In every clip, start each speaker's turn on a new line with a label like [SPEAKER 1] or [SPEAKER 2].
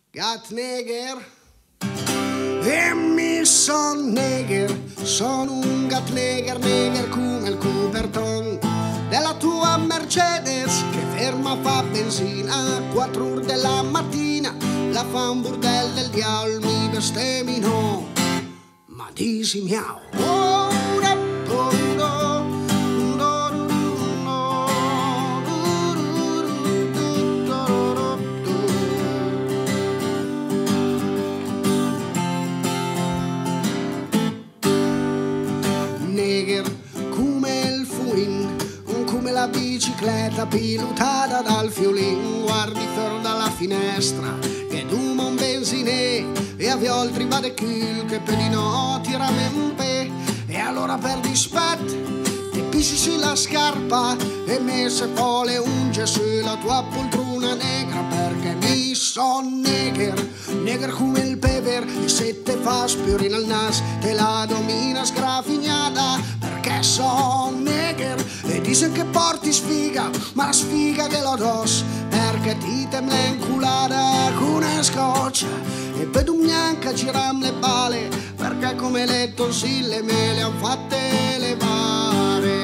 [SPEAKER 1] Gat neger e mi son neger, sono un gat neger, neger come il Cooperton della tua Mercedes che ferma fa benzina a 4 ore della mattina, la fa un burdel del diavolo, mi bestemino, ma disi miau. Neger come il fuin, come la bicicletta pilotata dal fiolin, guardi fuori dalla finestra che duma un benzinè e a Violtri va de cul che per di no tira mempe e allora per dispetto ti pisci sulla scarpa e messe poi le unge sulla tua poltrona negra perché mi son neger, neger come il peper e se te fa spiorina al nas te la domina sgrafignata perché son neger e dicen che porti sfiga ma la sfiga che lo dos perché ti temla inculata con una scoccia e per un bianca giram le bale perché come le tonsille me le han fatte levare.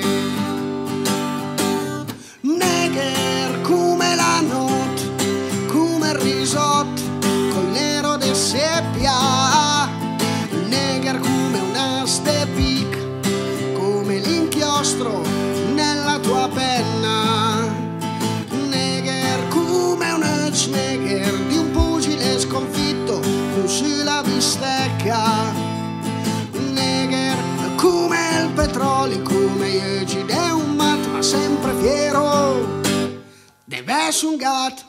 [SPEAKER 1] Neger come la notte, come il risotto col nero de seppia, neger come una stepic, come l'inchiostro nella tua penna, neger come un edge neger di un pugile sconfitto con sulla bistecca, neger come il petrolio, come Eugene è un mat ma sempre fiero, deve essere un gat.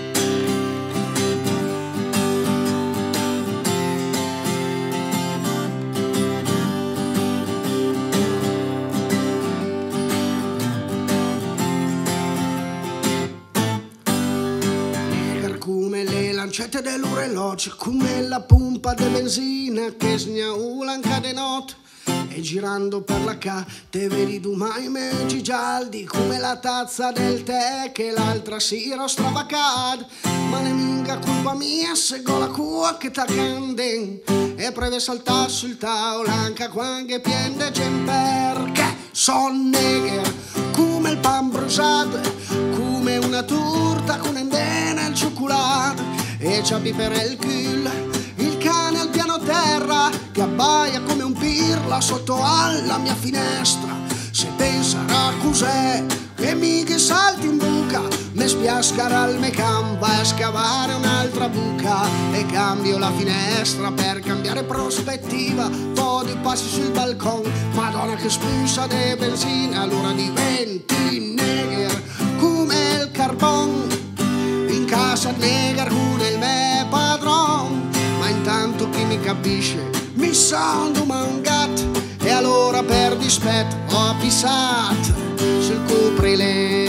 [SPEAKER 1] Come le lancette dell'orologio, come la pompa di benzina che sgnaulan cade notte e girando per la ca te vedi domani meggi gialdi come la tazza del tè che l'altra sera stravacad ma ne minga colpa mia se go la cua che t'accenden e preve saltar sul tavolo anche quando piende gen perché son neger come il pan bruciato come una torta con endena il cioccolato e ciabi per il cul il cane al piano terra che abbaia come un pirla sotto alla mia finestra se penserà cos'è che mica salti in buca me spiascarà il mecan va a scavare un'altra buca e cambio la finestra per cambiare prospettiva poi passi sul balcon madonna che sprusa de benzina allora diventi neger come il carbon in casa neger con il me padron ma intanto chi mi capisce mi son un gat e allora per dispetto ho pissato sul coprile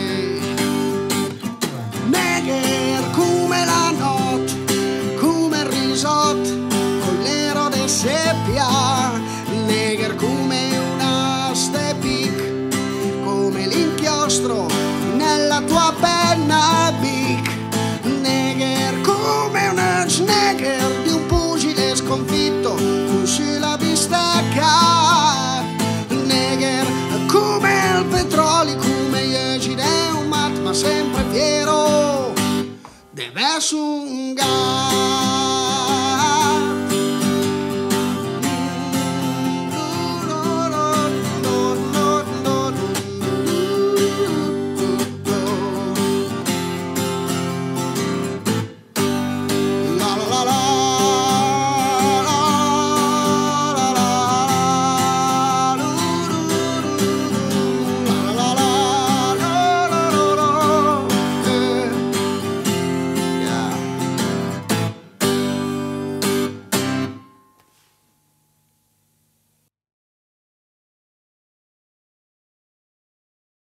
[SPEAKER 1] neger come la notte come il risotto col nero de seppia neger come una stepic come l'inchiostro nella tua penna bic neger come un edge neger di un pugile sconfitto con sulla bistecca neger come il petrolio come Eugene è un mat ma sempre fiero deve essere un gat.